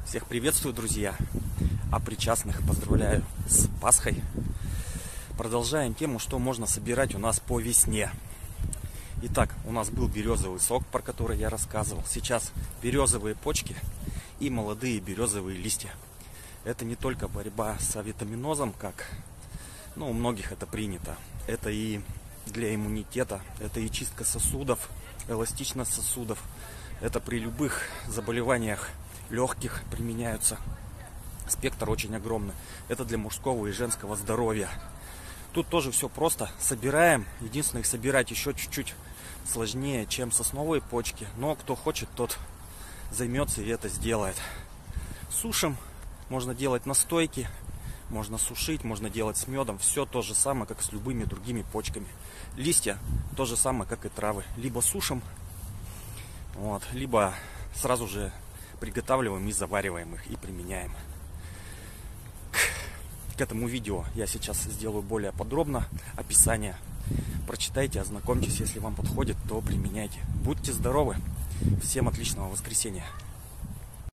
Всех приветствую, друзья! А причастных поздравляю с Пасхой. Продолжаем тему, что можно собирать у нас по весне. Итак, у нас был березовый сок, про который я рассказывал. Сейчас березовые почки и молодые березовые листья. Это не только борьба с авитаминозом, как у многих это принято. Это и для иммунитета, это и чистка сосудов, эластичность сосудов. Это при любых заболеваниях легких применяются. Спектр очень огромный. Это для мужского и женского здоровья. Тут тоже все просто. Собираем. Единственное, их собирать еще чуть-чуть сложнее, чем сосновые почки. Но кто хочет, тот займется и это сделает. Сушим. Можно делать настойки. Можно сушить, можно делать с медом. Все то же самое, как с любыми другими почками. Листья то же самое, как и травы. Либо сушим, либо сразу же приготавливаем и завариваем их и применяем. К этому видео я сейчас сделаю более подробно описание. Прочитайте, ознакомьтесь, если вам подходит, то применяйте. Будьте здоровы! Всем отличного воскресенья!